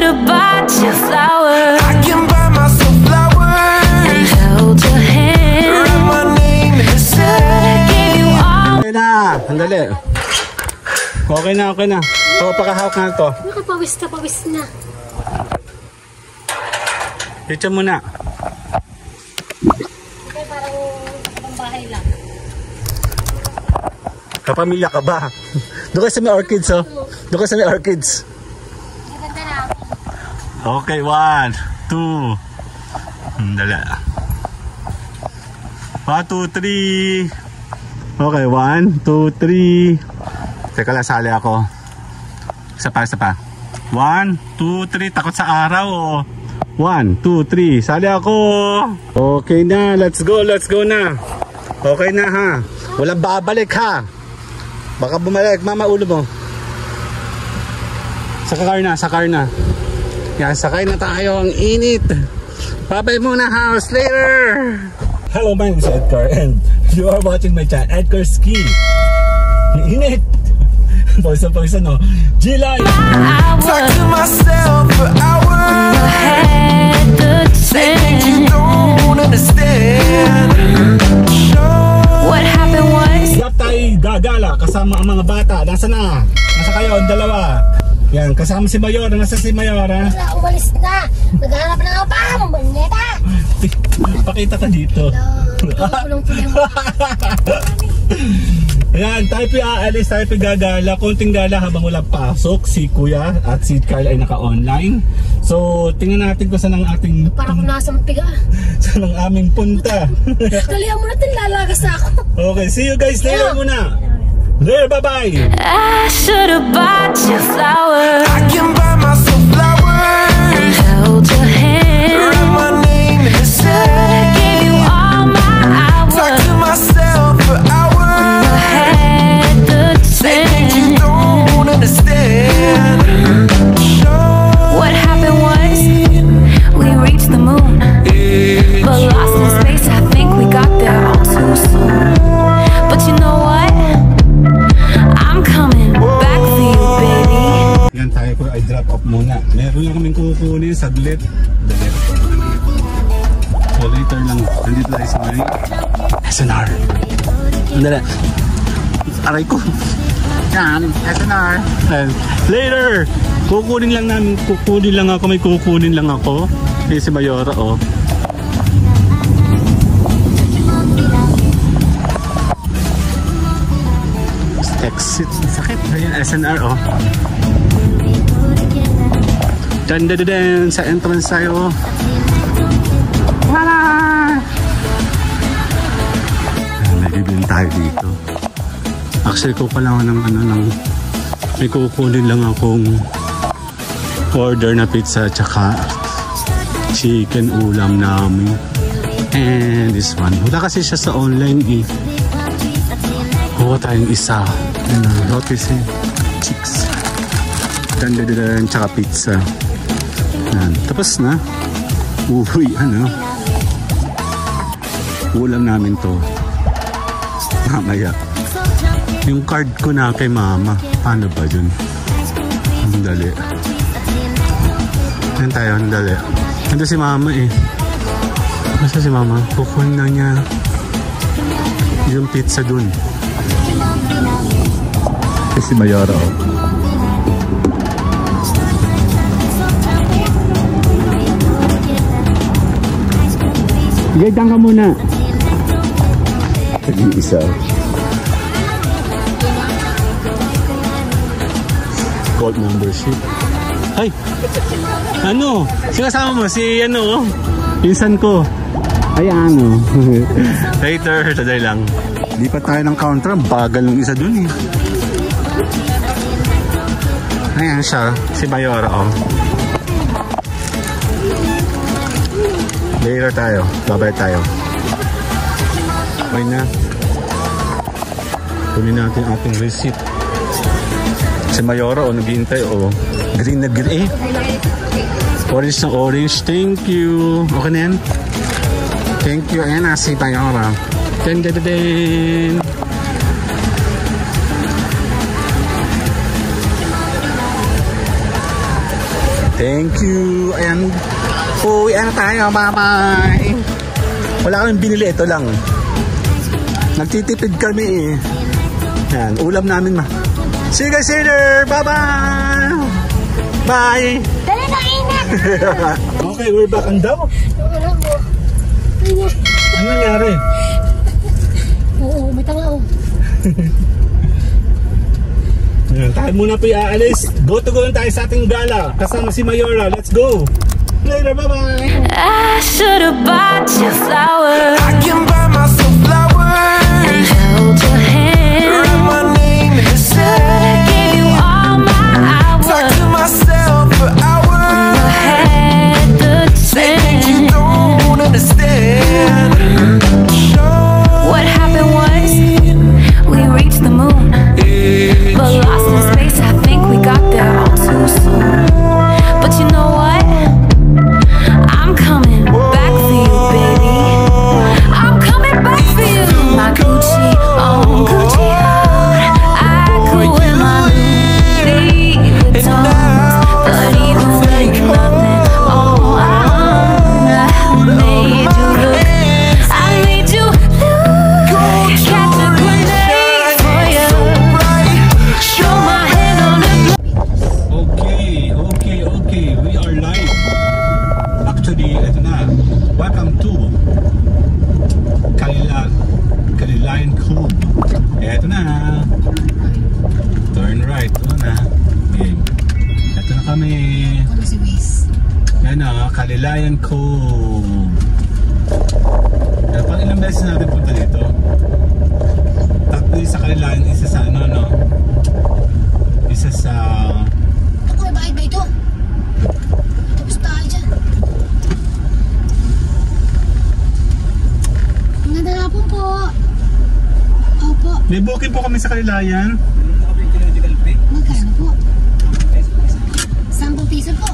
should've bought you flowers. I can buy myself flowers And held your hand. write my name in the sand. Gave you all. Okay na, sandali. Okay na, okay na. So, pakahawak na to. Nakapawis ka, pawis na. Picture mo na. Okay, parang ibang bahay lang. Kapamilya ka ba? Doon kayo sa may orchids, oh. Doon kayo sa may orchids. Maganda na. Okay, 1, 2. Dali. 1, 2, 3. Okay, 1, 2, 3. Teka lang, sali ako. Isa pa, isa pa. 1, 2, 3. Takot sa araw, oh. 1, 2, 3. Sali ako. Okay na, let's go na. Okay na, ha. Walang babalik, ha. Baka bumalik, mama, ulo mo. Sa car na. Yan, sakay na tayo. Ang init. Babay muna, house. Later. Hello, my name is Edgar and you are watching my channel, Edgar Ski. Ang init. Pawisa, no? G-Life. Talk to myself for hours. Say things you don't understand. What happened was Yap tayo gagala kasama ang mga bata. Nasa na? Nasa kayo, ang dalawa. Yan, kasama si Mayor. Nasa si Mayor, ha? Wala, umalis na. Naghahanap na ako pa. Maneta. Pakita ka dito. Ayan, tayo po aalis, tayo po gagala. Konting gala habang wala pasok. Si Kuya at si Carl ay naka-online. So, tingnan natin kung saan ang ating... Parang nasa mapiga. Saan ang aming punta. Kalihan mo natin, lalagas na ako. Okay, see you guys later muna. There, bye-bye. I should've bought you flowers. I can buy myself flowers. Held your hand. Write my name in the sand. Gave you all my Talk hours. to myself for hours. Had the Say things you chance. don't understand. What happened was we reached the moon, but lost in space. I think we got there all too soon. But you know what? I'm coming back for you, baby. Yan, tayo po ay drop off muna. Meron lang kaming kukunin, saglit. Dalit. So later lang, nandito tayo sa may SNR. Andala. Aray ko. Yan, SNR. And later, kukunin lang ako, may kukunin lang ako. Kaya si Mayora, oh. Exit, sakit. Ayan, SNR, oh. Dan sa entrance tayo. Wala! Nagibin tayo dito. Actually, ko pala ng may kukunin lang akong order na pizza tsaka chicken ulam namin. And this one. Wala kasi siya sa online, eh. Kuha tayong isa. Lotus, eh. Chicks. Dan tsaka pizza. Yan. Tapos na. Uy, ulam namin to mamaya. Yung card ko na kay mama. Paano ba yun? Ang dali. Yan tayo, ang dali. Nandun si mama, eh. Basta si mama, kukunin na niya yung pizza dun. Si Mayora, oh. Gaydan ka muna. Isa. Gold membership. Ay! Ano? Sinasama mo si pinsan ko. Ay, later, today lang. Di pa tayo ng counter. Bagal ng isa dun, eh. Ayan siya. Si Mayora, oh. Later tayo. Babay tayo. Okay na. Kunin natin ating receipt. Si Mayora, oh, naghihintay, oh. Green na green, eh. Orange na orange. Thank you. Okay na yan? Thank you. Ayan na, si Mayora. Den. Thank you. Ayan. Uwi na tayo. Bye-bye. Wala kaming binili. Ito lang. Nagtitipid kami eh. Ayan. Ulam namin ma. See you guys later. Bye-bye. Bye. Dali na init! Okay, we're back. Ang daw. Wala ko. Ayun. Ano nangyari? Oo, may tanga oh. Ayan, tayo muna po i-aalis. Go lang tayo sa ating gala. Kasama si Mayora. Let's go. Later, bye-bye. I should've bought you flowers, I can buy myself flowers. held your hand, Write my name in the sand. gave you all my Talk hours. to myself for hours. Had the Say things you chance. don't understand. What happened was we reached the moon, but lost in space. I think we got there all too soon. But you know what? I'm coming back for you, baby. I'm coming back for you. My Gucci on, Gucci on. I could wear my Louis Vuittons, but even with nothing on, I made you look. I made you look. Catch a grenade for you. Show my hand on the. Okay. We are live. Actually, ito na. Welcome to Kalilayan Cove. Ito na. Turn right. Ito na. Okay. Ito na kami. Ano si Wiz? Yan na, Kalilayan Cove. Pang ilang beses natin punta dito? Tatlo sa Kalilayan, isa sa ano, no? Isa sa... Ako, may bayad ba ito? Tapos tayo dyan. Magandang hapon po. Opo. May booking po kami sa Kalilayan. Magkano po? 10 piso po.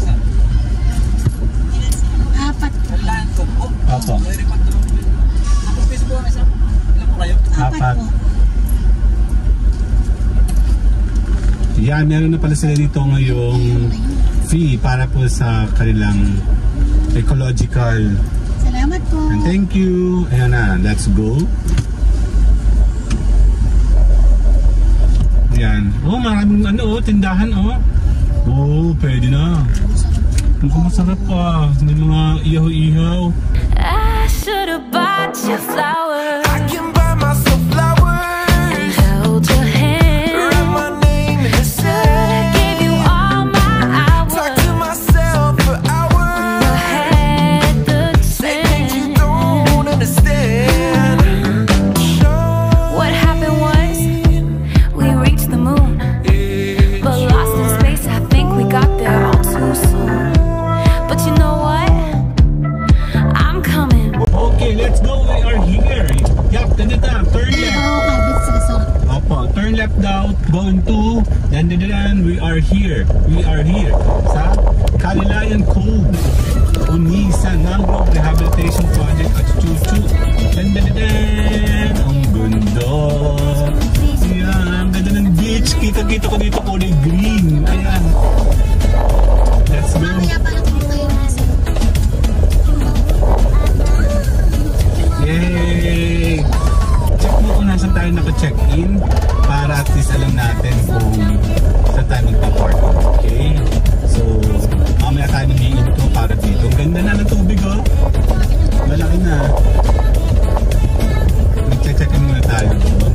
4 po. Opo. 4 Apat. po. Yan, meron na pala sila dito ngayong fee para po sa kanilang ecological. Salamat po. And thank you. Ayan na, let's go. Yan. Oh, maraming ano, tindahan oh. Oh, pwede na. Mukhang masarap pa. May mga ihaw-ihaw. I should've bought you flowers, I can buy myself flowers. held your hand, Write my name in the sand. gave you all my Talk hours. to myself for hours. Had the Say things you chance. don't understand. What happened was we reached the moon, but lost in space. I think we got there all too soon. But you know what? I'm coming. Okay, let's go. We are here. Yup, ganito. Turn left. Oo, kabit sa so. Opo, turn left daw. Going to. Dan. We are here. We are here. Sa Kalilayan Cove. Unisan Mangrove Rehabilitation Project at Chuchu. Dan. Ang ganda. Ayan, ang ganda ng beach. Kita-kita ko dito kulay green. Ayan. Let's go. Mamaya parang kung kayo nasa. Yay! Check mo kung nasan tayo naka-check-in para at least alam natin kung saan tayo magpa-park. Okay? So, mamaya tayo nag-i-intro para dito. Ang ganda na ng tubig, oh. Malaki na. Mag-check-in muna tayo.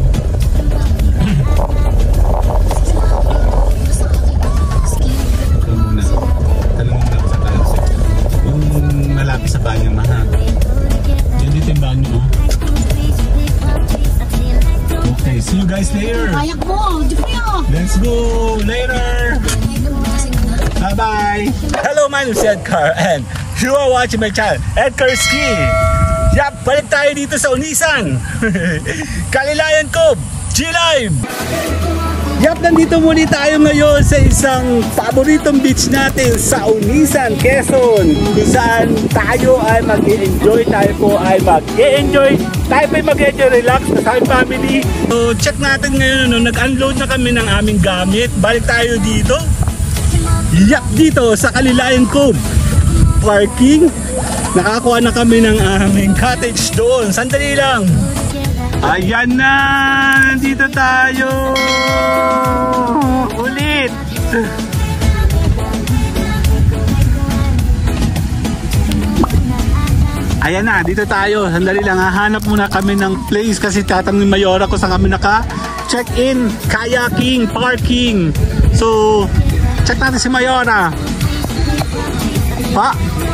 Ito muna. Talong muna ako sa tayo. Yung malapit sa banyo, maha. Yan dito yung banyo, oh. Okay, see you guys later. Kayak mo, Jupio. Let's go later. Bye-bye. Hello, my name is Edgar and you are watching my channel, Edgar Ski. Yap, balik tayo dito sa Unisan. Kalilayan Cove, G-Live. Yap, nandito muli tayo ngayon sa isang paboritong beach natin sa Unisan, Quezon. Kung saan tayo ay mag-i-enjoy, tayo po ay mag-i-enjoy, tayo po ay mag-i-enjoy, relax sa aming family. So check natin ngayon, no, nag-unload na kami ng aming gamit. Balik tayo dito. Yap, dito sa Kalilayan Cove parking. Nakakuha na kami ng aming cottage doon. Sandali lang. Ayan na, nandito tayo ulit. Ayan na, dito tayo. Sandali lang, hahanap muna kami ng place kasi tatanong ni Mayora ko saan kami naka-check-in, kayaking, parking. So, check natin si Mayora. Pa?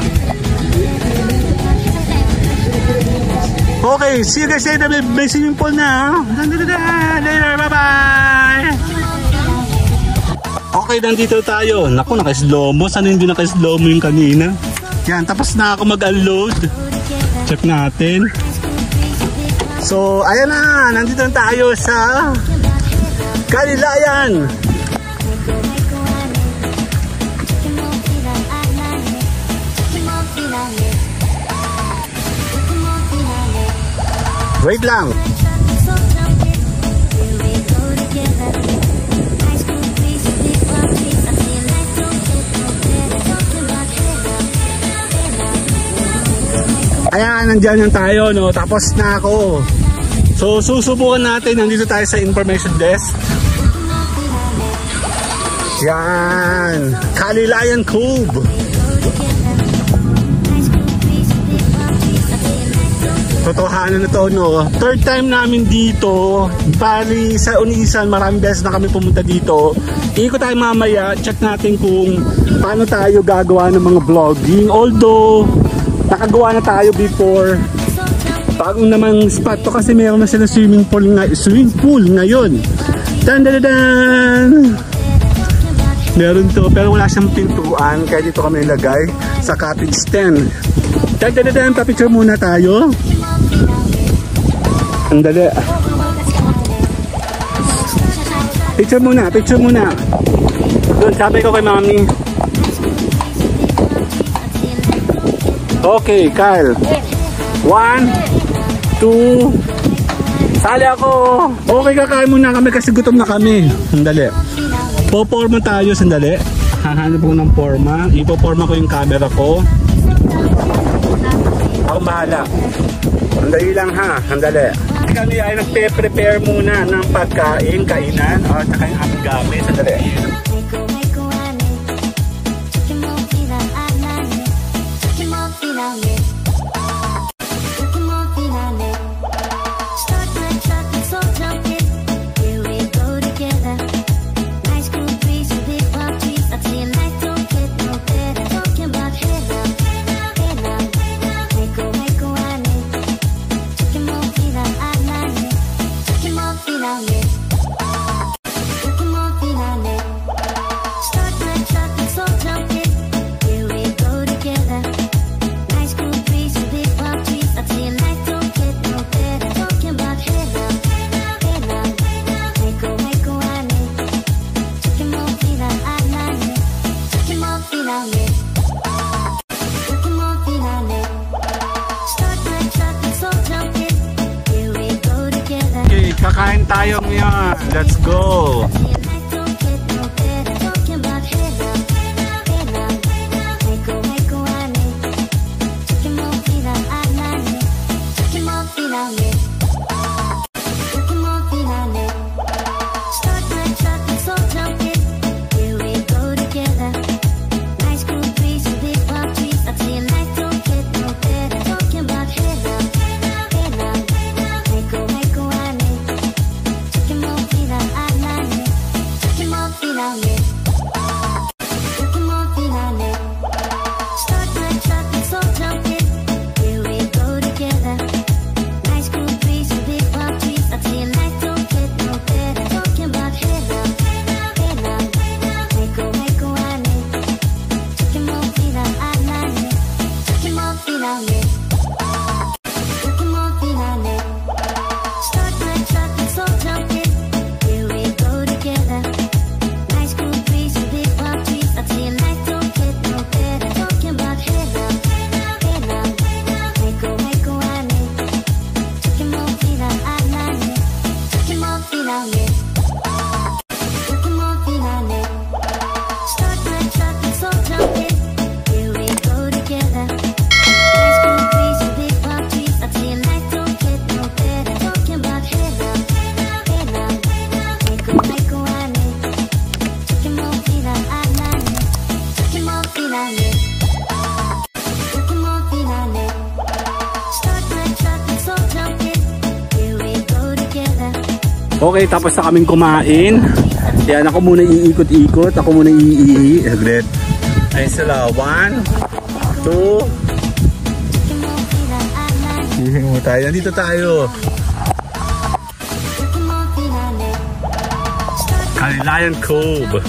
Okay, see you guys later. May swimming pool na. Later, bye-bye. Okay, nandito tayo. Naku, naka-slow mo. Sana hindi naka-slow mo yung kanina. Yan, tapos na ako mag-unload. Check natin. So, ayan na. Nandito tayo sa Kalilayan. Wait lang. Ayan, nandyan yan tayo, no? Tapos na ako. So, susubukan natin. Nandito tayo sa information desk. Yan. Kalilayan Cove. Totohanan na to, no? Third time namin dito. Bali, sa Unisan, maraming beses na kami pumunta dito. Ikot tayo mamaya. Check natin kung paano tayo gagawa ng mga vlogging. Although, nakagawa na tayo before. Bagong namang spot to kasi mayroon na sila swimming pool ngayon. Dan. Meron to pero wala siyang pintuan kaya dito kami nilagay sa cottage 10. Dan, papicture muna tayo. Andali. Picture muna. Doon, sabi ko kay mami. Okay, Kyle. 1, 2, sali ako. Okay, kakain muna kami kasi gutom na kami. Sandali. Poporma tayo, sandali. Hahanap ko ng forma. Ipoporma ko yung camera ko. Ako bahala. Sandali lang ha, sandali. Kami ay nagpe-prepare muna ng pagkain, kainan, o saka yung aming gamit. Sandali. Kakain tayo ngayon. Let's go. Okay, tapos na kaming kumain. Yan, ako muna iikot-ikot. Ako muna iihi. Saglit. Ayun sila. 1, 2. Ihingi mo tayo. Nandito tayo. Kalilayan Cove.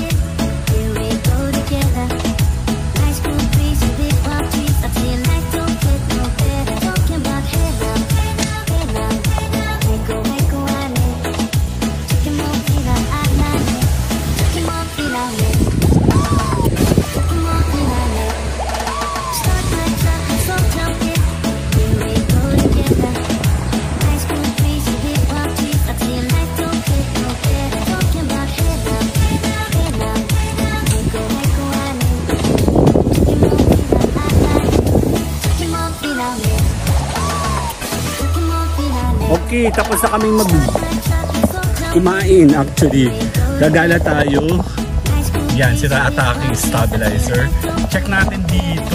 Okay, tapos na kaming kumain actually. Gagala tayo. Yan, sila attacking stabilizer. Check natin dito.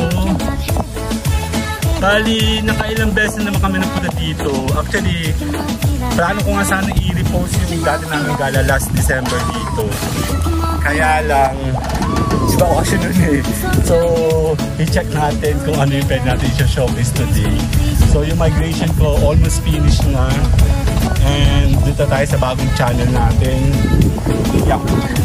Bali, nakailang beses na naman kami napunta dito. Actually, plano ko nga sana i-repost yung dati namin gala last December dito. Kaya lang, iba occasion nun eh. So, i-check natin kung ano yung pwede natin i-showcase today. So, yung migration ko almost finished na. And dito tayo sa bagong channel natin. Yup.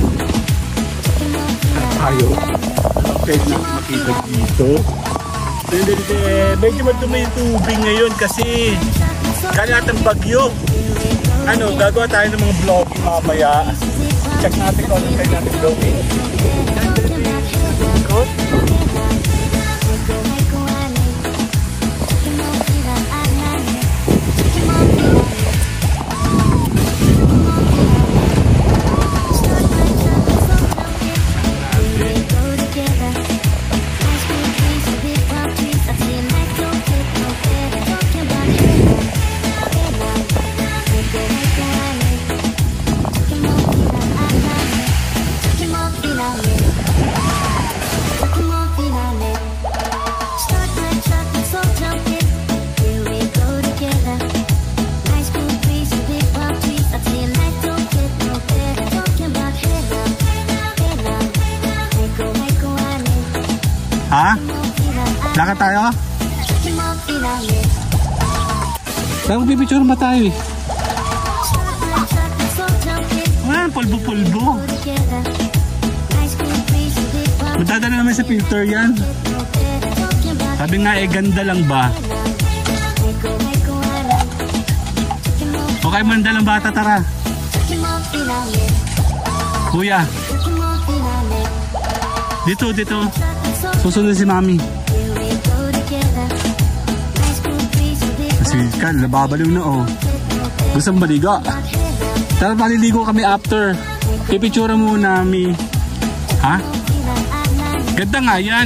Tayo. Pwede na makita dito. Medyo madumi yung tubig ngayon kasi kalatang bagyo. Ano, gagawa tayo ng mga vlogging mamaya. Check natin kung ano tayo natin vlogging. Good. Ha? Lakad tayo? Saan pipicture ba tayo eh? Wala, pulbo-pulbo. Matadala naman sa filter yan. Sabi nga eh, ganda lang ba? Okay, manda lang bata, tara. Kuya. Dito, dito. Susunod si Mami. Kasi kan, nababaliw na oh. Gusto mong maligo? Tara, maliligo kami after. Pipitsura muna, Mi. Ha? Ganda nga yan.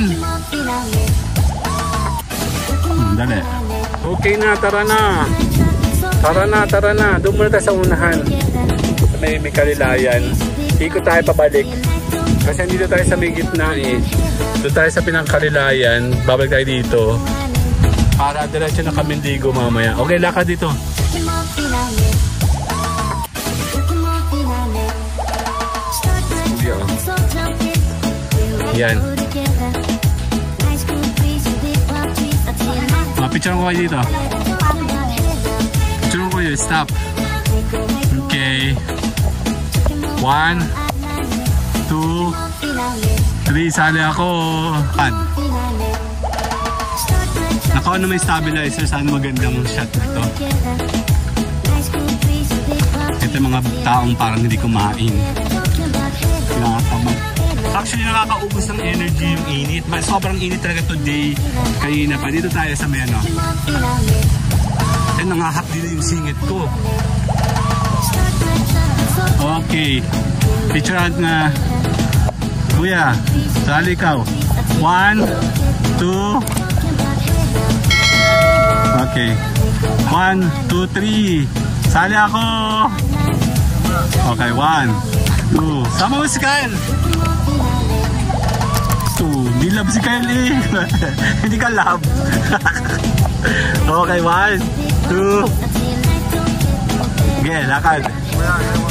Dali. Okay na, tara na. Tara na, tara na. Doon muna tayo sa unahan. May Kalilayan. Ikot tayo pabalik. Kasi dito tayo sa may gitna eh. Doon tayo sa Pinangkalilayan. Babalik tayo dito. Para diretso na kami ligo mamaya. Okay, lakad dito. Yan. Picture ko kayo dito. Picture ko kayo. Stop. Okay. 1, 2, 3. Sali ako. Nakaon na may stabilizer. Sana magandang shot nito. Ito yung mga taong parang hindi kumain. Nakakamag. Actually, nakakaubos ng energy yung init. Sobrang init talaga today. Kanina pa. Dito tayo sa may ano. Eh, nangahak din yung singit ko. Okay. Picture out na. Kuya, sali ikaw. 1, 2. Okay. 1, 2, 3. Sali ako. Okay, 1, 2. Sama mo si Kyle. Hindi love si Kyle eh. Hindi ka love. Okay, 1, 2. Okay, lakad.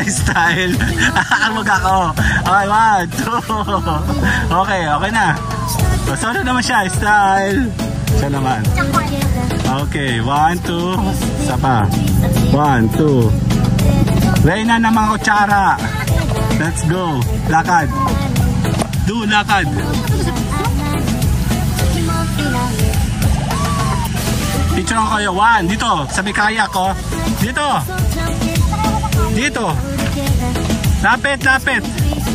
style. Mag ako. Okay, 1, 2. Okay, okay na. Solo naman siya, style. Siya naman. Okay, 1, 2. Isa pa. 1, 2. Reyna na mga kutsara. Let's go. Lakad. Do, lakad. Picture ko kayo. 1, dito. Sabi kaya ko. Dito. Dito. Lapit, lapit.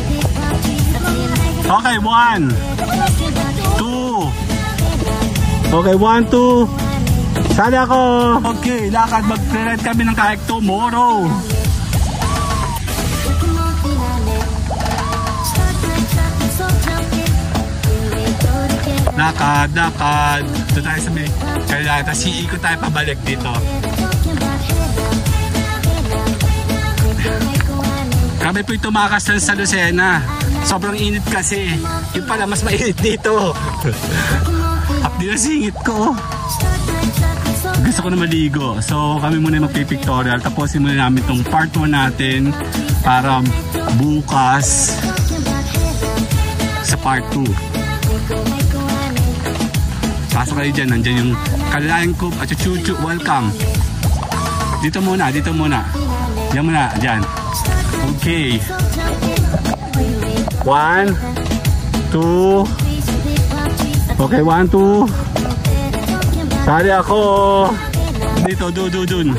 Okay, 1, 2. Okay, 1, 2. Sali ako. Okay, lakad. Mag-ride kami ng kayak tomorrow. Lakad, lakad. Ito tayo sa may kailangan. Tapos iikot tayo pabalik dito. Kami po'y tumakas lang sa Lucena. Sobrang init kasi. Yung pala, mas mainit dito. Hapdi na singit ko. Gusto ko na maligo. So kami muna magpipictorial. Tapusin muna namin itong part 1 natin para bukas sa part 2. Pasok kayo dyan, nandyan yung Kalalayang Cove at Chuchu, welcome. Dito muna, dito muna. Diyan muna, dyan. Okay. 1, 2. Okay, 1, 2. Sali ako. Dito, dun.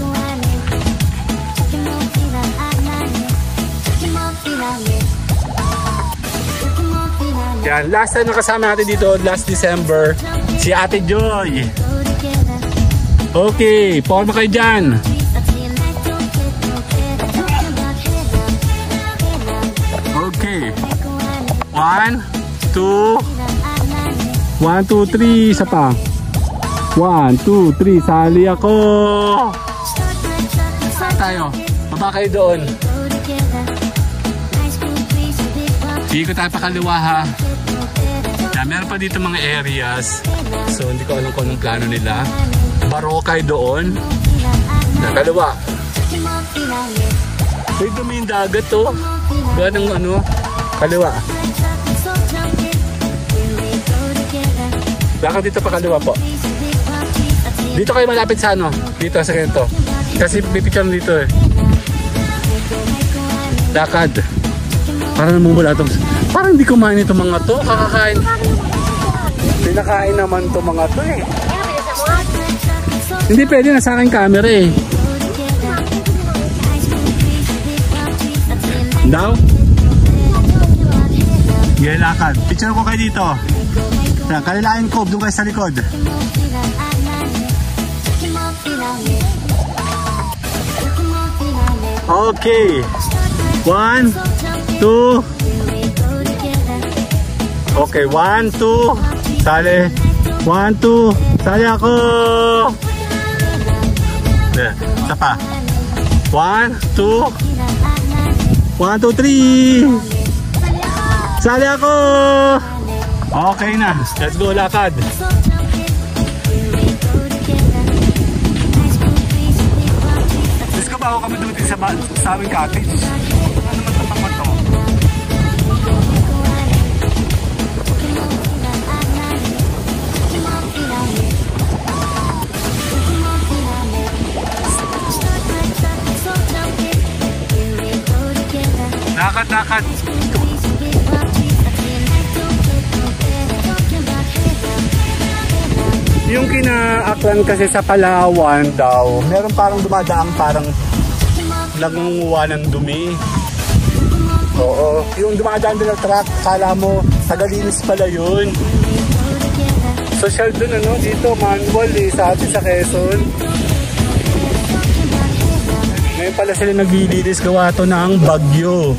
Yan, last time nakasama natin dito, last December, si Ate Joy. Okay, forma kayo dyan. Okay. 1, 2. 1, 2, 3. Isa pa. 1, 2, 3. Sali ako. Tayo. Baba kayo doon. Hindi ko tayo pakaliwa ha. Meron pa dito mga areas. So hindi ko alam kung anong plano nila. Barokay doon. Kaliwa. Uy, dumi yung dagat to. Ganang ano. Kaliwa. Lakad dito pa kaliwa po. Dito kayo malapit sa ano. Dito sa ganito. Kasi pipicture dito eh. Lakad. Parang namumula itong... Parang hindi kumain itong mga to. Kakakain. Pinakain naman itong mga to eh. Hindi pwede na sa akin camera eh. Daw? Yeah, lakad. Picture ko kayo dito. Kalalayang Cove. Doon kayo sa likod. Okay. 1, 2. Okay, 1, 2. Sali. 1, 2. Sali ako. Isa pa. 1, 2. 1, 2, 3. Sali ako. Okay na. Let's go, lakad. Let's go ba ako kami duty sa aming cottage? Ano naman tapang to? Lakad. Yung kinaaklan kasi sa Palawan daw, meron parang dumadaang parang nagunguha ng dumi. Oo, yung dumadaan din ng truck, kala mo tagalinis pala yun. Social dun ano, dito manual eh, sa atin sa Quezon. Ngayon pala sila naglilinis, gawa to ng bagyo.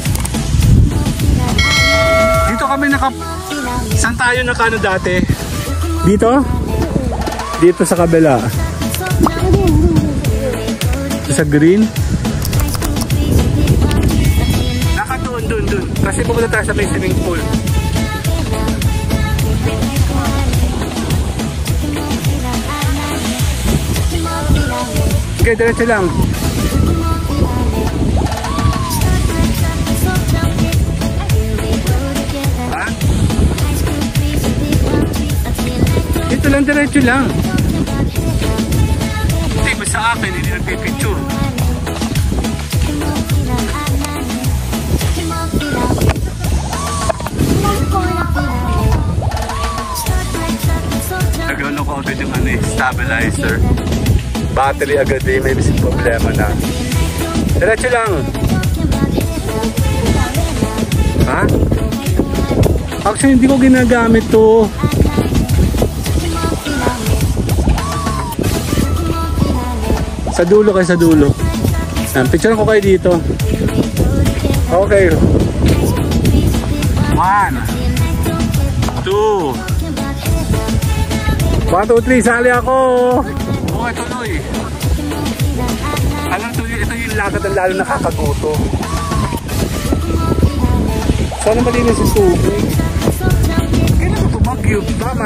Dito kami saan tayo nakano dati? Dito? Dito sa kabila. Sa green. Nakatuon dun. Kasi pupunta tayo sa may swimming pool. Okay, diretso lang. lang, diretso lang. Hindi, basta akin, hindi nagpipicture. Nagano ko agad yung stabilizer. Battery agad may bising problema na. Diretso lang. Ha? Actually, hindi ko ginagamit to. Sa dulo kayo, sa dulo. Picture ko kayo dito. Okay. 1 2 1, 2, 3, sali ako! Okay, tuloy. Alam tuloy, ito yung lakad na lalo nakakaguto. Sana malinis yung tubig. Kailan ko tumagyo? Tama.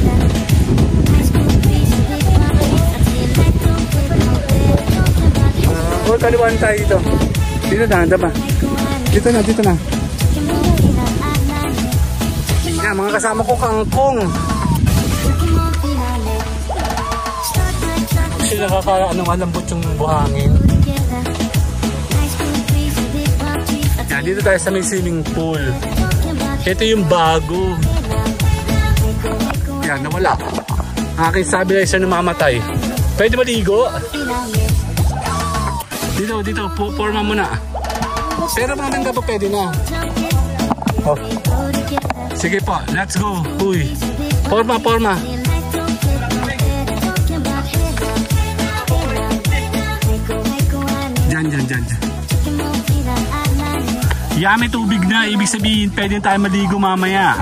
Kaliwan tayo dito. Dito na, ba? Dito na, dito na. Yan, mga kasama ko kangkong. Kasi malambot yung buhangin. Yan, dito tayo sa may swimming pool. Ito yung bago. Yan, nawala. Ang aking stabilizer na mamatay. Pwede maligo? Dito, forma mo na. Pero mamanda pa pwede na. Oh. Sige po, let's go. Uy. Forma. Diyan. May tubig na. Ibig sabihin, pwede tayo maligo mamaya.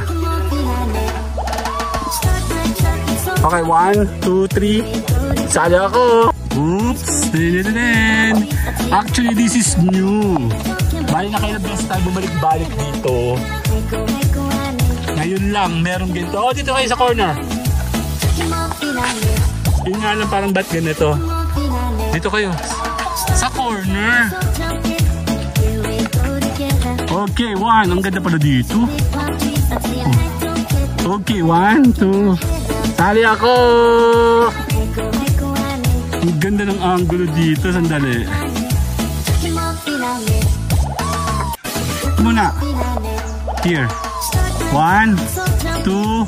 Okay, 1, 2, 3. Sali ako. Oops! Actually, this is new. Bali na kayo na best tayo bumalik-balik dito. Ngayon lang, meron ganito. Oh, dito kayo sa corner. Yun nga lang, parang ba't ganito? Dito kayo. Sa corner. Okay, 1. Ang ganda pala dito. Okay, 1, 2. Sali ako! Ang ganda ng angulo dito. Sandali. Muna. Here. 1, 2.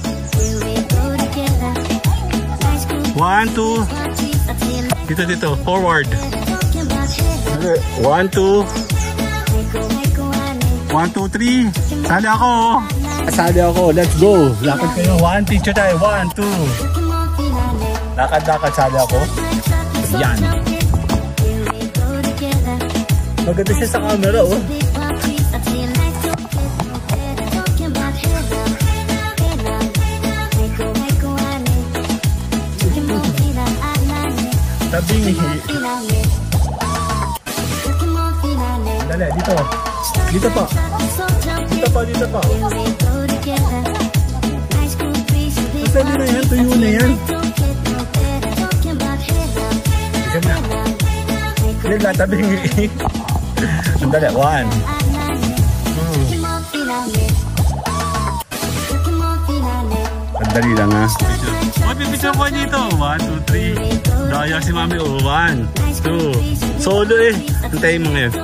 1, 2. Dito. Forward. 1, 2. 1, 2, 3. Sali ako. Let's go. Lakad kayo. 1, picture tayo. 1, 2. Lakad. Sali ako. Yan. Maganda siya sa camera, oh. Tabingi. Dali, dito. Dito pa. Sabi na yan, tuyo na yan. Hindi lang, tabingi. Dali, 1, 2. Dali lang, ha. Pipicture ko dito. 1, 2, 3. Daya si mami. 1, 2. Solo eh. Antayin mo ngayon.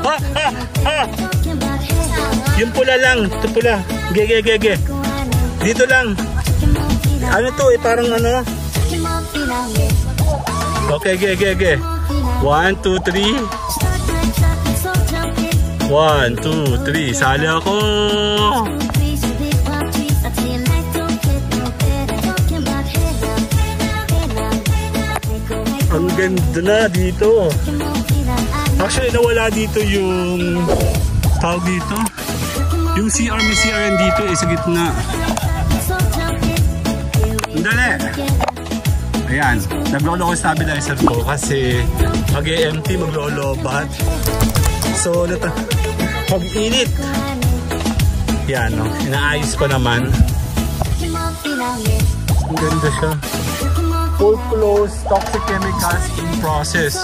Yung pula lang. Ito pula. Gege. Dito lang. Ano to eh? Parang ano? Okay, gege. 1, 2, 3. 1, 2, 3. Sali ako. Ang ganda na dito. Actually, nawala dito yung tawag dito. Yung CR, may CRN dito eh, sa gitna. Dali. Ayan, naglolo ko stabilizer ko kasi mag-empty, maglolobat. So, pag-init. Yan, no? Inaayos pa naman. Ang ganda siya. Full close, toxic chemicals in process.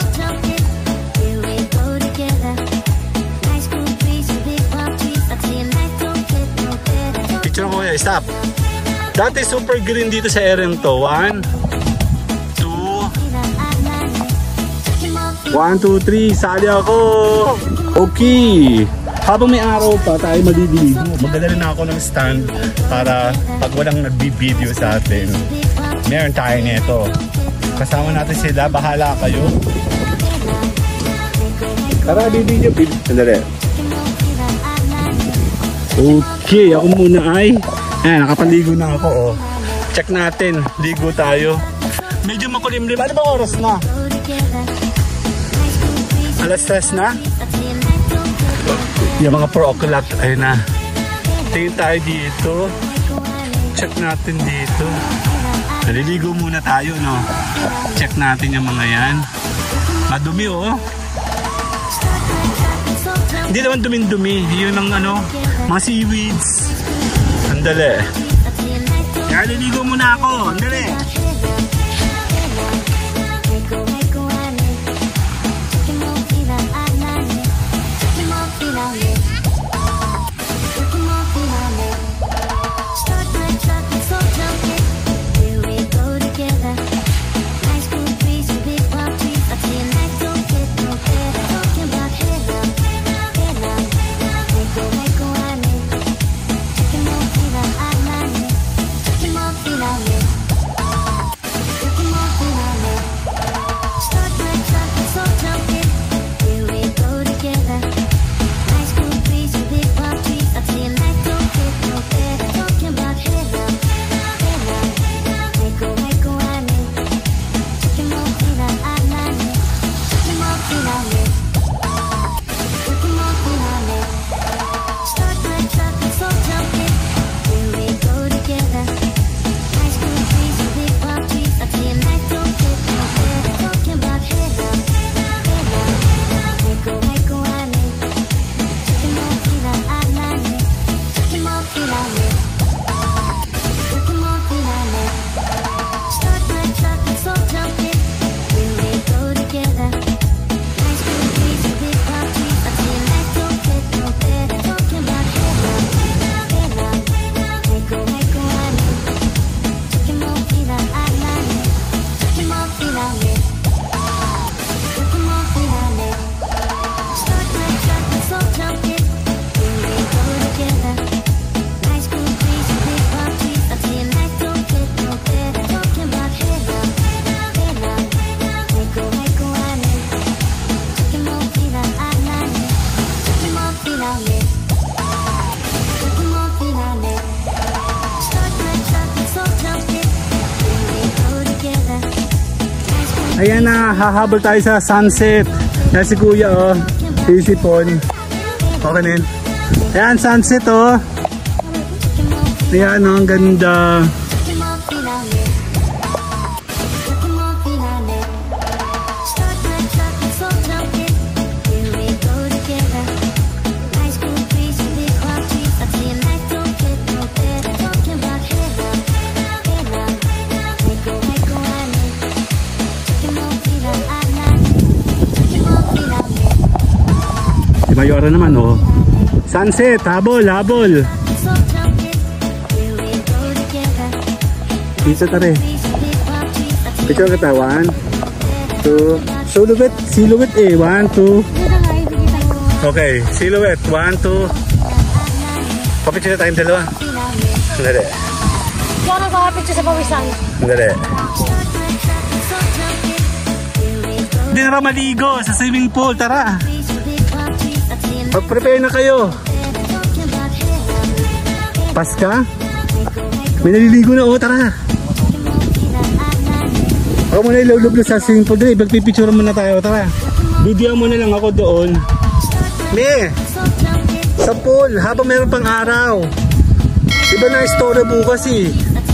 Picture ko kaya, stop. Dati super green dito sa RM to. 1, 1, 2, 3, sali ako. Okay. Habang may araw pa tayo maliligo, magdala rin ako ng stand para pag walang nagbibideo sa atin, meron tayo nito. Kasama natin sila, bahala kayo. Tara, bibideo. Sandali. Okay, ako muna ay, nakapaligo na ako. Oh. Check natin, ligo tayo. Medyo makulimlim. Ano ba oras na? Alas 3 na? Yung mga 4 o'clock, ayun na. Tingin tayo dito. Check natin dito. Naliligo muna tayo, no? Check natin yung mga yan. Madumi, oh. Hindi naman dumi-dumi. Yun ang ano, mga seaweeds. Andali. Kaya naliligo muna ako. Andali. Ayan na, hahabol tayo sa sunset. Yan si Kuya, oh. Sisipon. Okay na yun. Ayan, sunset, oh. Ayan, oh, ang ganda. Mayora naman, oh. Sunset, habol, habol. Pizza tare. Picture kita, 1, 2. Silhouette eh, 1, 2. Okay, silhouette, 1, 2. Papicture tayong dalawa. Sandali. Ikaw nagpapapicture sa pawisan. Sandali. Hindi na maligo sa swimming pool, tara. Mag-prepare na kayo. Paska? May naliligo na, oh, tara. Ako muna ilulublo sa swimming pool doon. Magpipicture muna tayo, tara. Video mo na lang ako doon. Me, sa pool, habang meron pang araw. Diba na istorya bukas eh.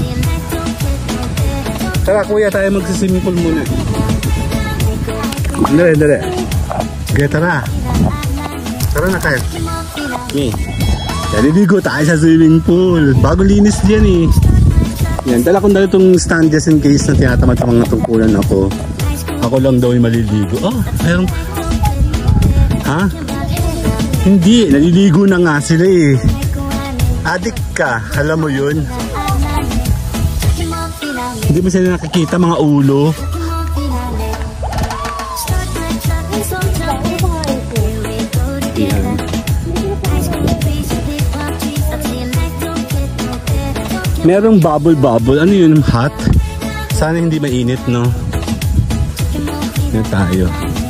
Tara kuya, tayo mag-swimming pool muna. Dali, dali. Okay, tara. Tara na kayo. Naliligo tayo sa swimming pool. Bago linis diyan eh. Yan, dala ko na itong stand just in case na tinatamad sa mga tungkulan ako. Ako lang daw yung maliligo. Oh, mayroong... Ha? Hindi, naliligo na nga sila eh. Adik ka, alam mo yun? Hindi mo sila nakikita, mga ulo. Merong bubble. Ano yun? Hot? Sana hindi mainit, no? Yan tayo.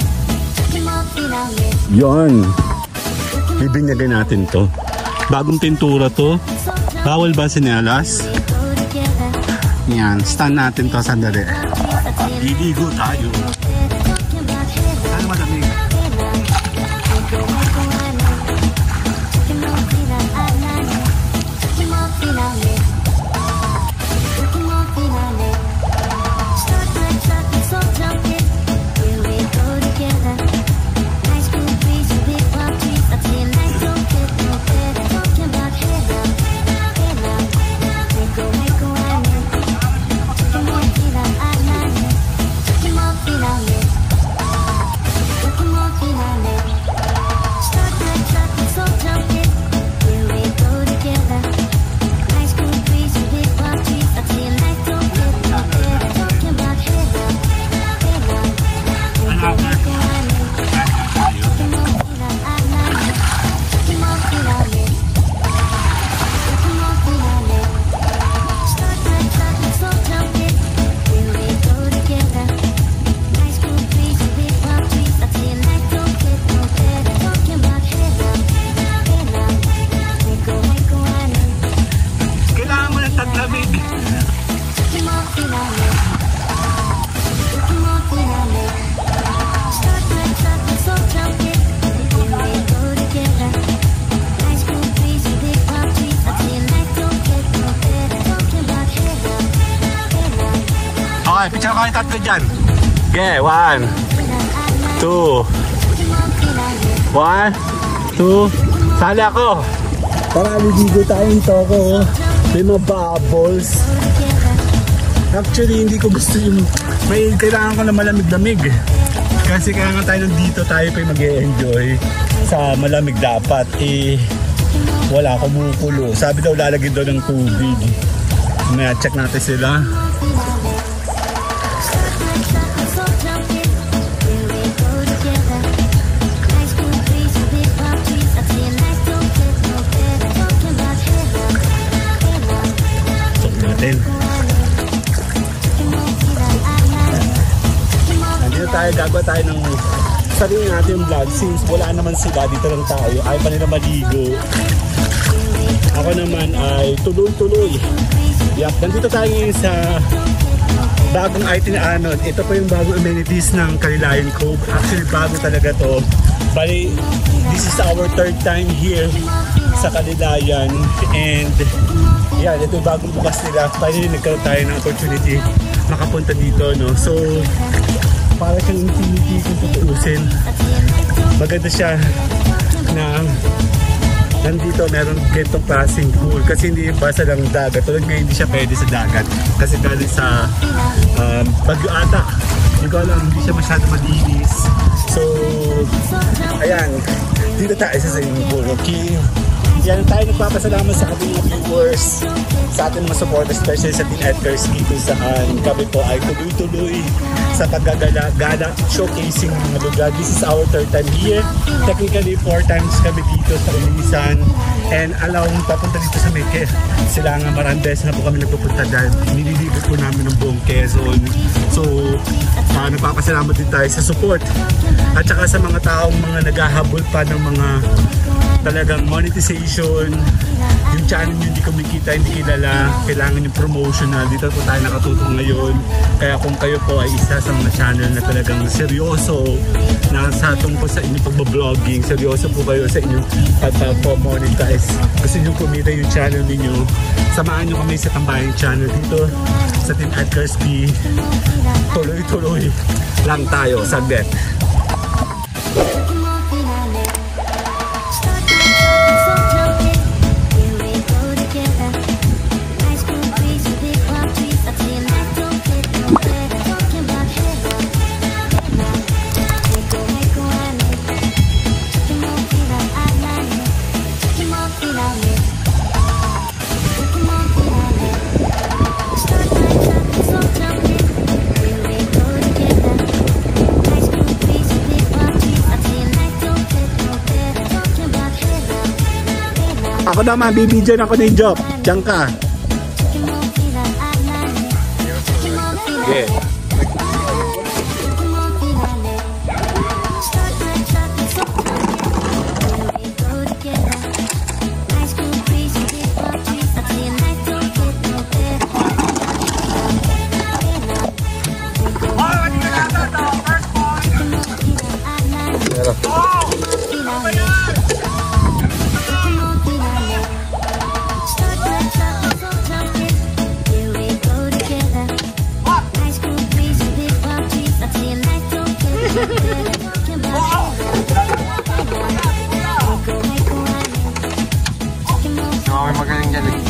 Yon. Bibinyagan natin to. Bagong pintura to. Bawal ba sinelas? Yan. Stand natin to sandali. Liligo tayo. Sana malamig. Okay, picture ko kayo tatlo dyan. Okay, 1, 2, 1, 2. Sali ako. Para ligigo tayong toko. May mga bubbles. Actually, hindi ko gusto yung... kailangan ko na malamig-lamig. Kasi kaya nga tayo nandito, tayo pa mag-e-enjoy sa malamig dapat. Wala, kumukulo. Sabi daw lalagyan daw ng tubig. May check natin sila. Nandito tayo, gagawa tayo ng sarili natin vlog since wala naman sila, dito lang tayo. Ayaw pa nila maligo. Ako naman ay tuloy-tuloy. Yup, nandito tayo ngayon sa bagong itinerary. Ito po yung bagong amenities ng Calilayan Cove. Actually, bago talaga to. Bali, this is our third time here sa Calilayan. And yan, ito yung bagong bukas nila. Finally, nagkaroon tayo ng opportunity makapunta dito, no? So, para siyang infinity kung tutuusin. Maganda siya na nandito meron ganitong klaseng pool kasi hindi basta lang dagat. Tulad ngayon hindi siya pwede sa dagat kasi galing sa Bagyo ata. Hindi ko alam, hindi siya masyado malinis. So, ayan, dito tayo sa swimming pool, okay? Yan tayo nagpapasalamat sa ating mga viewers, sa ating mga support, especially sa Team Edgar's kung saan kami po ay tuloy-tuloy sa paggagala, showcasing ng mga lugar. This is our third time here. Technically, 4 times kami dito sa Ulisan. And alam mo, papunta dito sa Meke. Sila nga Marandes na po kami nagpupunta dahil nililigot po namin ng buong Quezon. So, nagpapasalamat din tayo sa support. At saka sa mga taong mga naghahabol pa ng mga talagang monetization, yung channel nyo hindi kumikita, hindi kilala, kailangan yung promotional. Dito po tayo nakatutong ngayon. Kaya kung kayo po ay isa sa mga channel na talagang seryoso na sa tungkol sa inyong pagbabloging, seryoso po kayo sa inyong pagpamonetize, gusto nyo kumita yung channel ninyo, samahan nyo kami sa Tambayang Channel dito sa Team Edgar's P. Tuloy-tuloy lang tayo, saglit. Ako naman, bibidyan ako ng job. Diyan ka. Okay. Magaling dyan eh.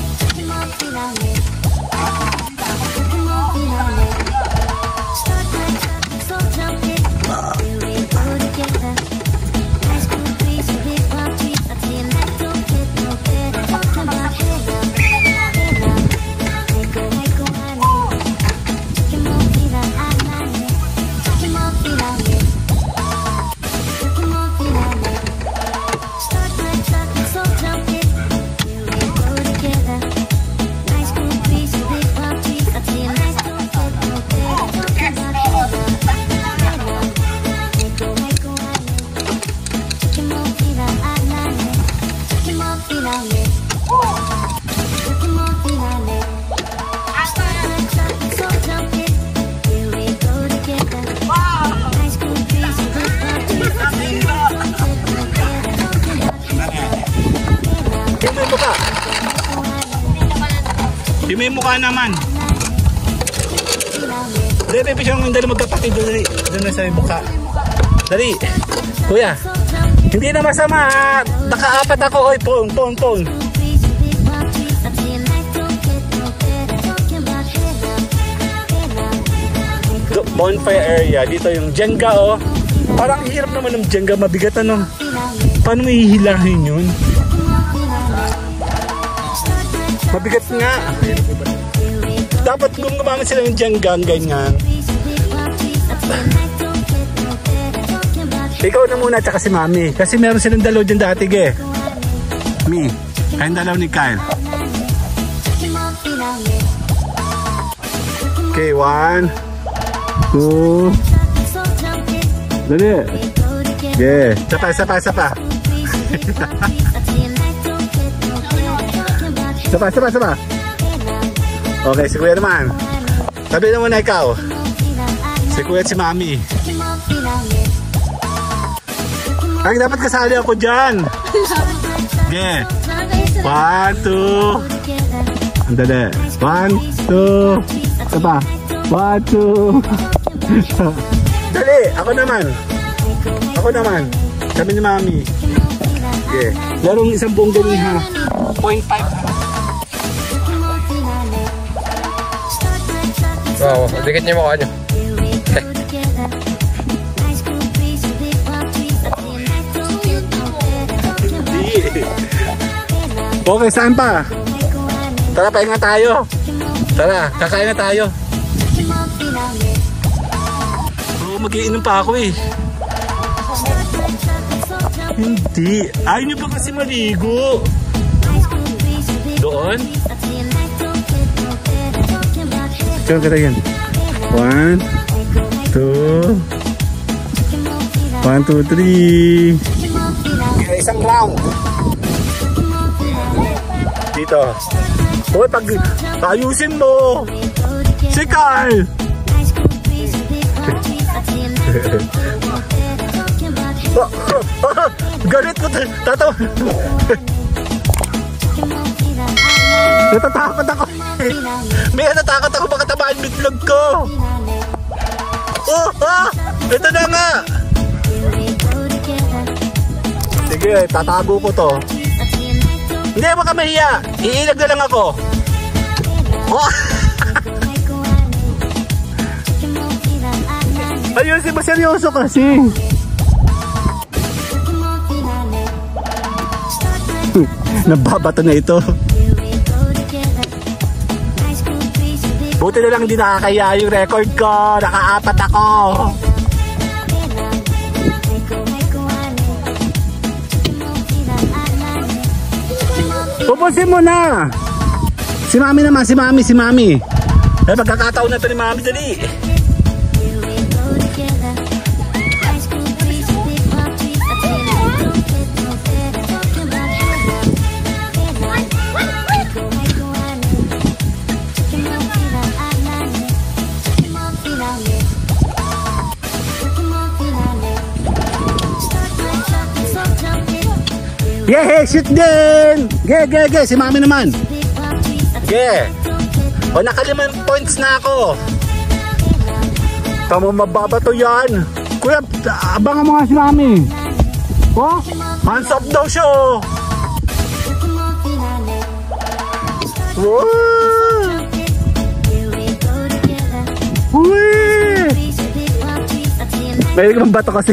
Yung may mukha naman. Dali, may picture ng dali magkapatid. Dali, doon na sa may mukha. Dali, kuya. Hindi na masama. Nakaapat ako. Oy, pong. Bonfire area. Dito yung Jenga, oh. Parang hirap naman ng Jenga. Mabigat, ano. Paano may hihilahin yun? Mabigat nga. Dapat kung gumamit sila ng Jenga, ganyan. Ikaw na muna, tsaka si Mami. Kasi meron silang dalaw dyan dati, ge. Mi, kayong dalaw ni Kyle. Okay, 1, 2. Dali. Yeah. Isa pa. Sapa. Okay, si Kuya naman. Sabi naman na ikaw. Si Kuya at si Mami. Ay, dapat kasali ako dyan. Yeah. 1, 2. Andali. 1, 2. Sapa. 1, 2. Dali, ako naman. Sabi ni Mami. Okay. Larong isang buong ganyan ha. 0.5. Wow, dikit niya mukha niyo. Okay, saan pa? Tara, pahinga tayo. Tara, kakain na tayo. Oo, mag-iinom pa ako eh. Hindi. Ayaw nyo pa kasi maligo. Doon? Diyan ka yan. 1, 2. 1, 2, 3. Isang round. Dito. Hoy, pag ayusin mo. Si Carl. Galit ko. Tatawa. Natatakot ako. May natatakot ako baka tamaan bitlog ko. Ito na nga. Sige, tatago ko to. Hindi, baka mahiya. Iilag na lang ako. Ayusin mo, seryoso kasi. Nababato na ito. Buti na lang hindi nakakaya yung record ko. Nakaapat ako. Pupusin mo na. Si Mami naman, si Mami. May pagkakataon na ito ni Mami, dali. Yeah, shoot din! Ge, si Mami naman. Ge. O, naka-5 points na ako. Tama, mababato yan. Kuya, abangan mo nga si Mami. Oh, hands up daw siya, oh. Wow! Uy! May ibang bato kasi.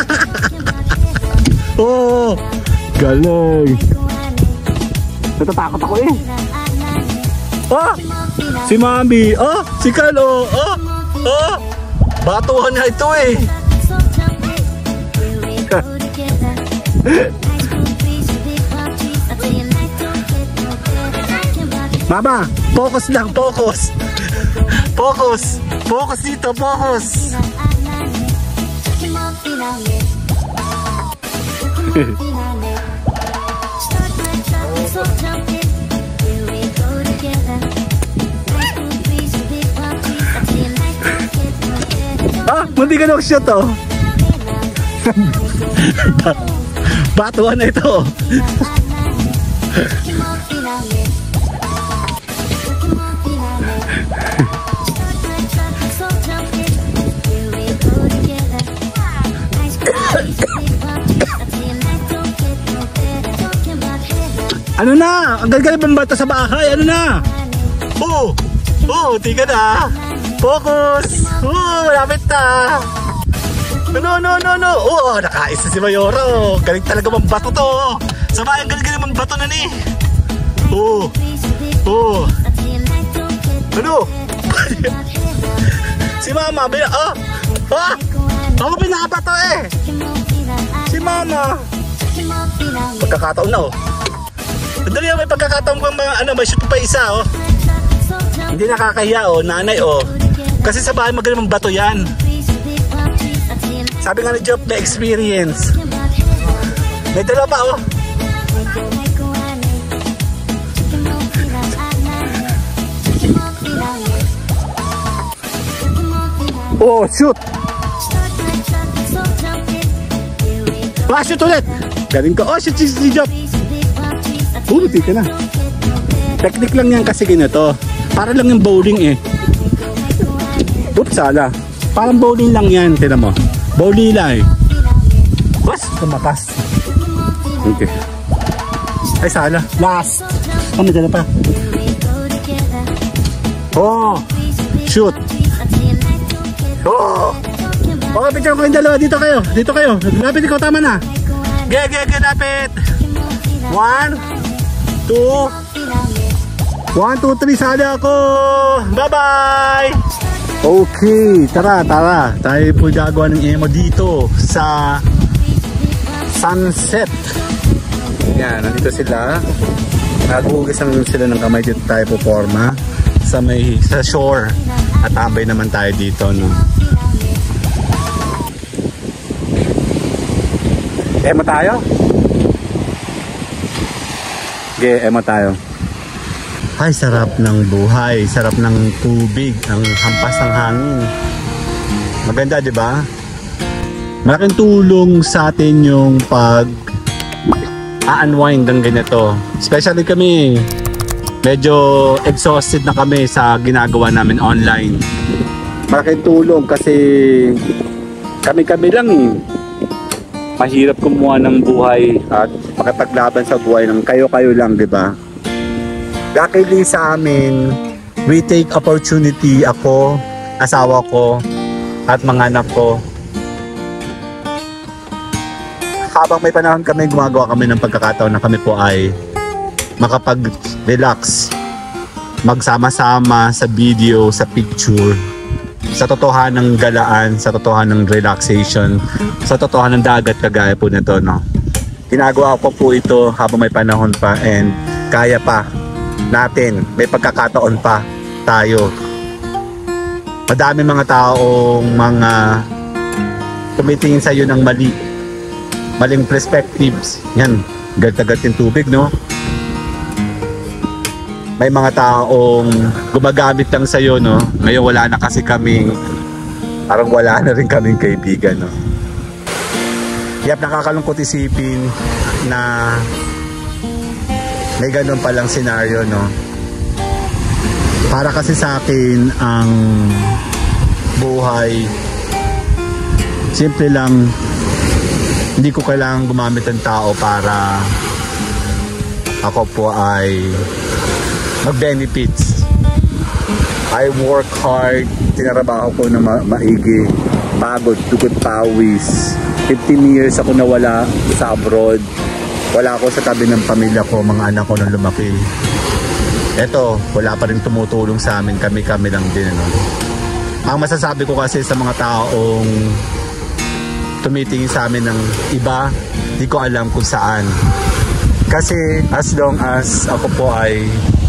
Oh! Galing. Natatakot ako eh. Oh! Si Mami. Oh! Si Carlo. Oh! Oh! Batuhan na ito eh. Mama, focus lang, focus. Focus. Focus dito, focus. Ah, munti ka na shoot oh. Batuhan na ito. Ano na? Ang gagal bang bato sa bahay? Ano na? Oh! Oh, tika na. Focus! Oh, malapit na. No. Oh, nakaisa si Mayoro. Galing talaga mang bato to. Sa bahay, galing mang bato na ni. Oh. Oh. Ano? Si Mama, oh. Ah! Ako pinabato eh. Si Mama. Pagkakataon na oh. Dali may pagkakataon ko may shoot pa isa oh. Hindi nakakahiya oh, nanay oh. Kasi sa bahay magaling mang bato yan. Sabi nga ni Job na experience. May dalawa pa oh. Oh, shoot. Shoot ulit. Galing ko. Oh, shoot si Job. Buti ka na. Technique lang yan kasi ganito. Para lang yung bowling eh. Oops, sala. Parang bowling lang yan. Tignan mo. Bowling lang eh. Bas, tumakas. Okay. Ay, sala. Last. Oh, may dala pa. Oh. Shoot. Oh. Okay, picture ko yung dalawa. Dito kayo. Dito kayo. Lapit ikaw. Tama na. Lapit. 1 2 1, 2, 3, sali ako. Bye-bye. Okay, tara. Tayo po gagawa ng emo dito sa sunset. Yan, nandito sila. Naghugas naman sila ng kamay. Dito tayo po forma sa shore. At tambay naman tayo dito, no. Emo tayo? Emo tayo. Ay, sarap ng buhay, sarap ng tubig, ang hampas ng hangin. Maganda, di ba? Malaking tulong sa atin yung pag unwind ng ganito. Especially kami, medyo exhausted na kami sa ginagawa namin online. Malaking tulong kasi kami lang eh. Mahirap kumuha ng buhay at makipaglaban sa buhay ng kayo lang, di ba? Luckily sa amin, we take opportunity, ako, asawa ko, at mga anak ko. Habang may panahon kami, gumagawa kami ng pagkakataon na kami po ay makapag-relax, magsama-sama sa video, sa picture, sa totohanang galaan, sa totohanang relaxation, sa totohanang dagat kagaya po nito, no? Ginagawa ko po ito habang may panahon pa and kaya pa natin, may pagkakataon pa tayo Madami mga taong mga tumitingin sa iyo ng maling perspectives. Yan, galit-galit yung tubig, no? May mga taong gumagamit lang sa iyo, no? Ngayon wala na kasi kaming, parang wala na rin kaming kaibigan, no? Yap, nakakalungkot isipin na may ganun palang senaryo, no? Para kasi sa akin ang buhay, simple lang, hindi ko kailangan gumamit ng tao para ako po ay mag-benefits. I work hard, tinarabaho ko na maigi, pagod, dugot, pawis. 15 years ako nawala sa abroad. Wala ako sa tabi ng pamilya ko, mga anak ko nang lumaki. Eto, wala pa rin tumutulong sa amin, kami lang din, ano? Ang masasabi ko kasi sa mga taong tumitingin sa amin ng iba, di ko alam kung saan. Kasi as long as ako po ay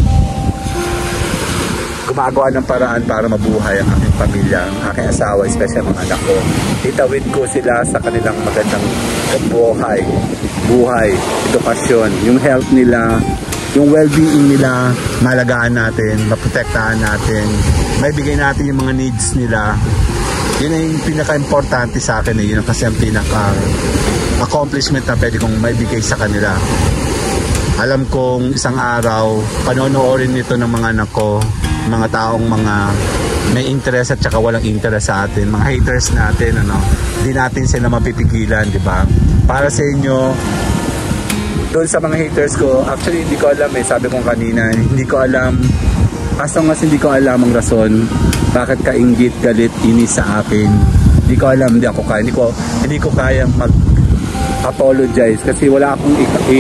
gumagawa ng paraan para mabuhay ang aking pamilya, ang aking asawa, especially mga anak ko, itawid ko sila sa kanilang magandang buhay, edukasyon, yung health nila, yung well-being nila, malagaan natin, maprotektahan natin, maibigay natin yung mga needs nila. Yun ay yung pinaka-importante sa akin, yun ang kasi ang pinaka-accomplishment na pwede kong maibigay sa kanila. Alam kong isang araw, panonoorin nito ng mga anak ko, mga taong mga may interest at saka walang interest sa atin, mga haters natin, ano, hindi natin sila mapipigilan, di ba? Para sa inyo, doon sa mga haters ko, actually hindi ko alam sabi kong kanina, hindi ko alam, as long as hindi ko alam ang rason, bakit kainggit, galit, inis sa akin, hindi ko alam, hindi ko kaya mag-apologize kasi wala akong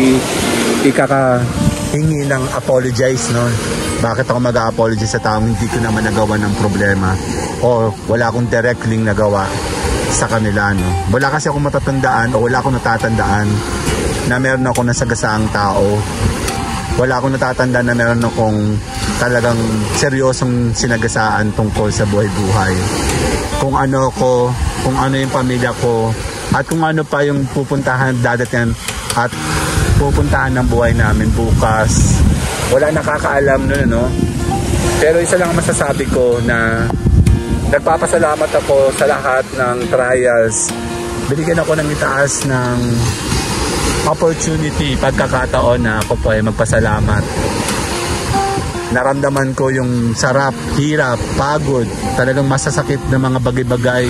ikakahingi ng apologize, no? Bakit ako mag-apologize sa taong hindi ko naman nagawa ng problema o wala akong direct link nagawa sa kanila, no? Wala kasi akong matatandaan o wala akong natatandaan na meron akong nasagasaang tao. Wala akong natatandaan na meron akong talagang seryosong sinagasaan tungkol sa buhay-buhay. Kung ano ko, kung ano yung pamilya ko, at kung ano pa yung dadating at pupuntahan ng buhay namin bukas. Wala nakakaalam nun, no? Pero isa lang masasabi ko na nagpapasalamat ako sa lahat ng trials. Binigyan ako ng itaas ng opportunity, pagkakataon na ako po ay magpasalamat. Naramdaman ko yung sarap, hirap, pagod, talagang masasakit na mga bagay-bagay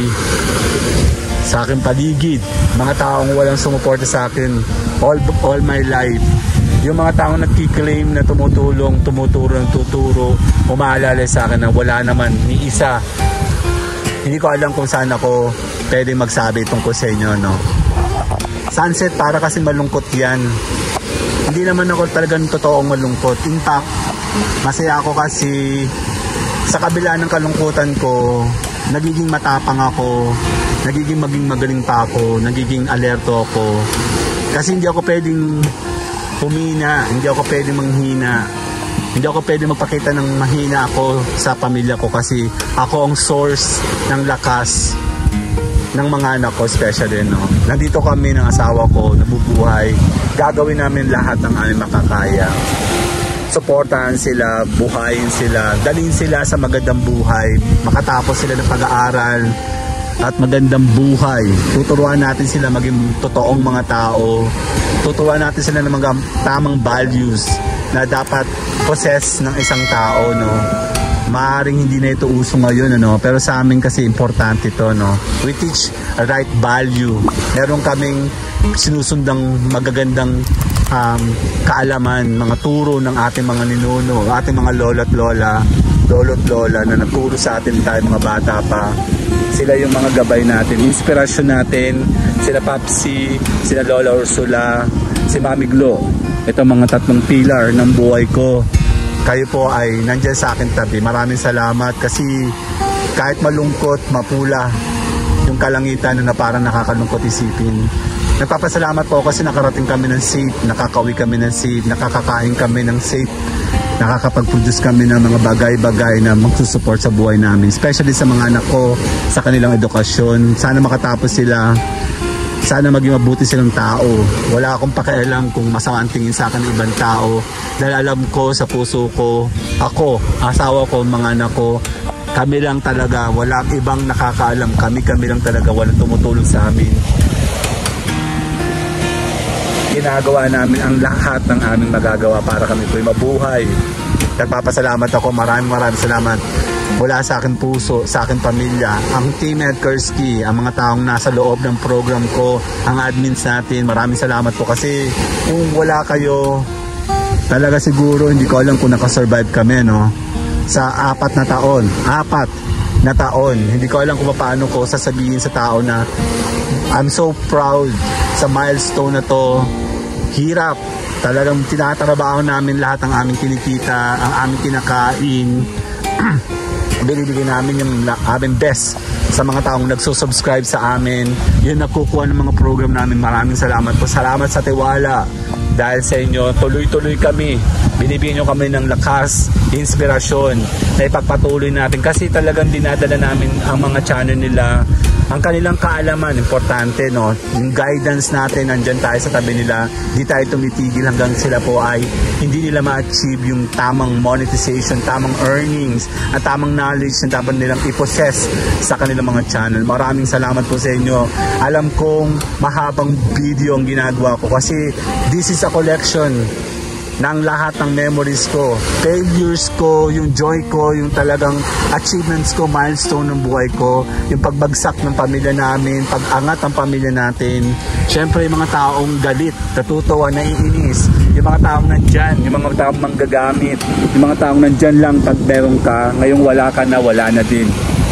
sa aking paligid. Mga taong walang sumuporta sa akin all my life. Yung mga taong nagkiklaim na tumutulong, tuturo, umaalala sa akin na wala naman ni isa. Hindi ko alam kung saan ako pwedeng magsabi tungkol sa inyo, no? Sunset, para kasi malungkot yan. Hindi naman ako talagang totoong malungkot. In fact, masaya ako kasi sa kabila ng kalungkutan ko, nagiging matapang ako, nagiging magaling pa ako, nagiging alerto ako. Kasi hindi ako pwedeng humina, hindi ako pwedeng manghina, hindi ako pwedeng magpakita ng mahina ako sa pamilya ko kasi ako ang source ng lakas ng mga anak ko, especially, no? Nandito kami ng asawa ko, nabubuhay, gagawin namin lahat ng aming makakaya. Suportahan sila, buhayin sila, dalhin sila sa magandang buhay, makatapos sila ng pag-aaral at magandang buhay. Tuturuan natin sila maging totoong mga tao, tuturuan natin sila ng mga tamang values na dapat possess ng isang tao, no? Maaring hindi na ito uso ngayon, ano? Pero sa amin kasi importante ito, no? We teach a right value. Meron kaming sinusundang magagandang kaalaman, mga turo ng ating mga ninuno, ating mga lolo't lola na nagturo sa atin tayo mga bata pa. Sila yung mga gabay natin, inspirasyon natin, sila Papsi, sila Lola Ursula, si Mami Glo. Ito mga tatlong pilar ng buhay ko. Kayo po ay nandyan sa akin tabi. Maraming salamat kasi kahit malungkot, mapula yung kalangitan na parang nakakalungkot isipin. Nagpapasalamat po kasi nakarating kami ng safe, nakakauwi kami ng safe, nakakakain kami ng safe, nakakapag-produce kami ng mga bagay-bagay na magsusupport sa buhay namin. Especially sa mga anak ko, sa kanilang edukasyon. Sana makatapos sila. Sana maging mabuti silang tao. Wala akong pakialam kung masama ang tingin sa akin ng ibang tao. Dahil alam ko sa puso ko, ako, asawa ko, mga anak ko, kami lang talaga, walang ibang nakakaalam. Kami lang talaga, walang tumutulong sa amin. Ginagawa namin ang lahat ng aming magagawa para kami po'y mabuhay. Nagpapasalamat ako, maraming salamat mula sa akin puso, sa akin pamilya, ang Team Ed Kursky, ang mga taong nasa loob ng program ko, ang admins natin, maraming salamat po kasi kung wala kayo, talaga siguro hindi ko alam kung nakasurvive kami, no? Sa 4 na taon, hindi ko alam kung paano ko sasabihin sa tao na I'm so proud sa milestone na to. Hirap. Talagang tinatrabaho namin lahat ng aming kinikita, ang aming kinakain. Binibigyan namin yung aming best sa mga taong nagsusubscribe sa amin. Yun nakukuha ng mga program namin. Maraming salamat po. Salamat sa tiwala. Dahil sa inyo, tuloy-tuloy kami. Binibigyan nyo kami ng lakas, inspirasyon na ipagpatuloy natin. Kasi talagang dinadala namin ang mga channel nila. Ang kanilang kaalaman, importante, no? Yung guidance natin, nandyan tayo sa tabi nila. Di tayo tumitigil hanggang sila po ay hindi nila ma-achieve yung tamang monetization, tamang earnings, at tamang knowledge na dapat nilang i-possess sa kanilang mga channel. Maraming salamat po sa inyo. Alam kong mahabang video ang ginagawa ko kasi this is a collection ng lahat ng memories ko, failures ko, yung joy ko, yung talagang achievements ko, milestone ng buhay ko, yung pagbagsak ng pamilya namin, pag-angat ng pamilya natin. Siyempre, yung mga taong galit, natutuwa, naiinis, yung mga taong nandyan, yung mga taong manggagamit, yung mga taong nandyan lang pag meron ka, ngayong wala ka na, wala na din.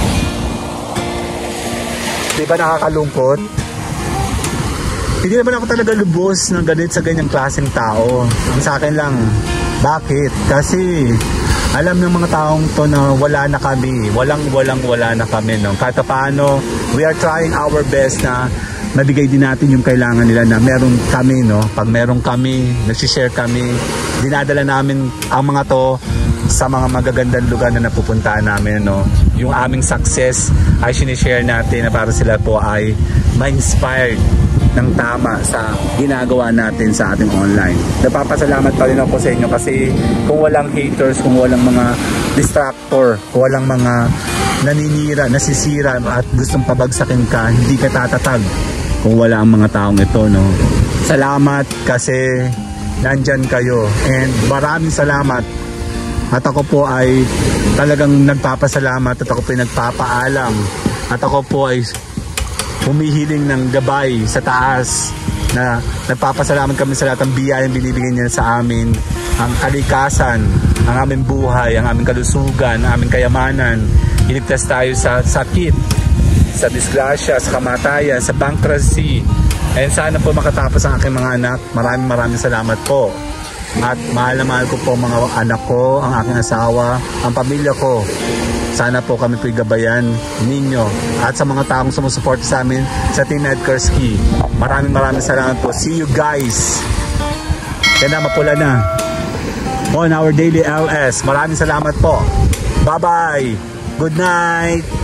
Di ba nakakalungkot? Hindi naman ako talaga lubos ng ganit sa ganyang klaseng tao. Ang sa akin lang, bakit? Kasi alam ng mga taong to na wala na kami. Wala na kami. No? Kahit paano, we are trying our best na mabigay din natin yung kailangan nila na meron kami. No? Pag meron kami, nagsishare kami, dinadala namin ang mga to sa mga magagandang lugar na napupuntaan namin. No? Yung aming success ay sinishare natin na para sila po ay ma-inspired ng tama sa ginagawa natin sa ating online. Napapasalamat pa rin ako sa inyo kasi kung walang haters, kung walang mga distractor, kung walang mga naninira, nasisira at gustong pabagsakin ka, hindi ka tatatag kung wala ang mga taong ito, no? Salamat kasi nandyan kayo and maraming salamat at ako po ay talagang nagpapasalamat at ako po ay nagpapaalam at ako po ay humihiling ng gabay sa taas na nagpapasalamat kami sa lahat ng biyayang binibigyan niya sa amin, ang kalikasan, ang aming buhay, ang aming kalusugan, ang aming kayamanan. Iligtas tayo sa sakit, sa disgrasya, sa kamatayan, sa bankruptcy. And sana po makatapos ang aking mga anak. Maraming salamat po. At mahal na mahal ko po mga anak ko, ang aking asawa, ang pamilya ko. Sana po kami po'y gabayan ninyo at sa mga taong sumusuporta sa amin sa Team Ed Kursky. Maraming salamat po. See you guys. Kaya na mapula na on our daily LS. Maraming salamat po. Bye-bye. Good night.